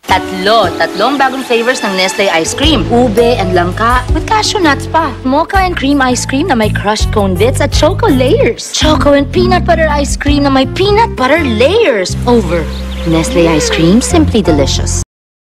Tatlong bagong flavors ng Nestle ice cream. Ube and langka with cashew nuts pa. Mocha and cream ice cream na may crushed cone bits at choco layers. Choco and peanut butter ice cream na may peanut butter layers. Over. Nestle ice cream, simply delicious.